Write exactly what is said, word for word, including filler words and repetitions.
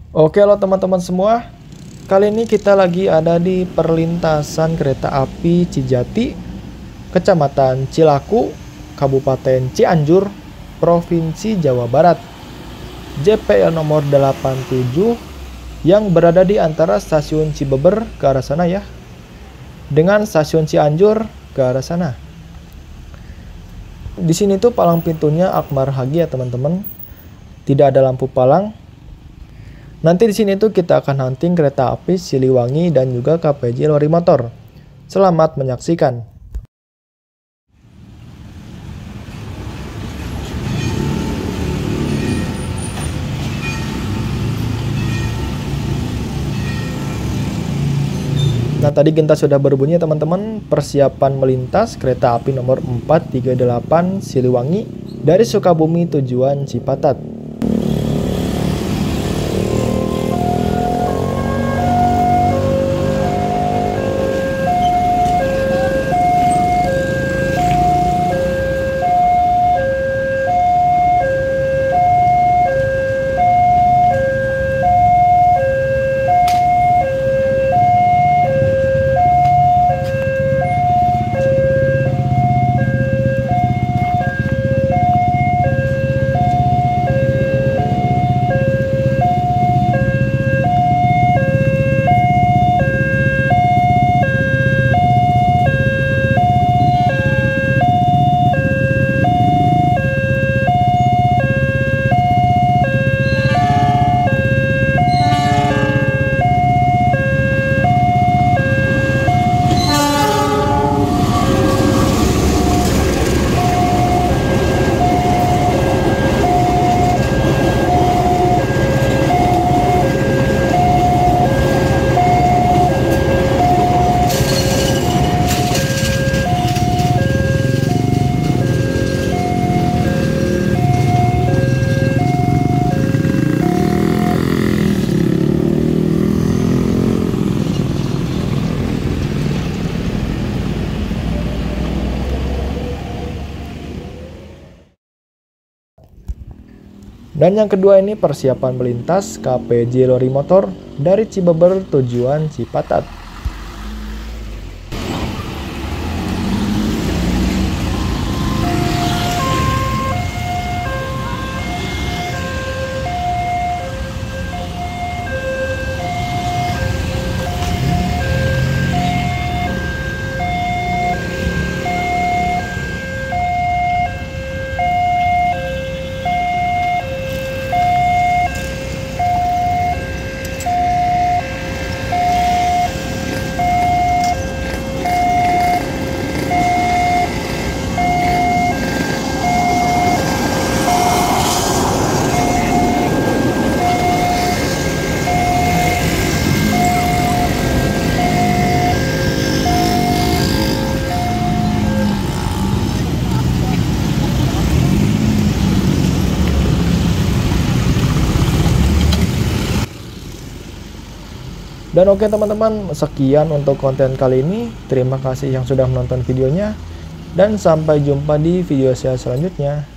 Oke lo teman-teman semua, kali ini kita lagi ada di perlintasan kereta api Cijati, Kecamatan Cilaku, Kabupaten Cianjur, Provinsi Jawa Barat. J P L nomor delapan puluh tujuh yang berada di antara stasiun Cibeber ke arah sana ya, dengan stasiun Cianjur ke arah sana. Di sini tuh palang pintunya Akmar Hagi ya teman-teman. Tidak ada lampu palang. Nanti di sini tuh kita akan hunting kereta api Siliwangi dan juga K P J Lori Motor. Selamat menyaksikan. Nah, tadi genta sudah berbunyi teman-teman. Persiapan melintas kereta api nomor empat tiga delapan Siliwangi dari Sukabumi tujuan Cipatat. Dan yang kedua ini persiapan melintas K P J Lori Motor dari Cibeber tujuan Cipatat. Dan oke teman-teman, sekian untuk konten kali ini. Terima kasih yang sudah menonton videonya. Dan sampai jumpa di video saya selanjutnya.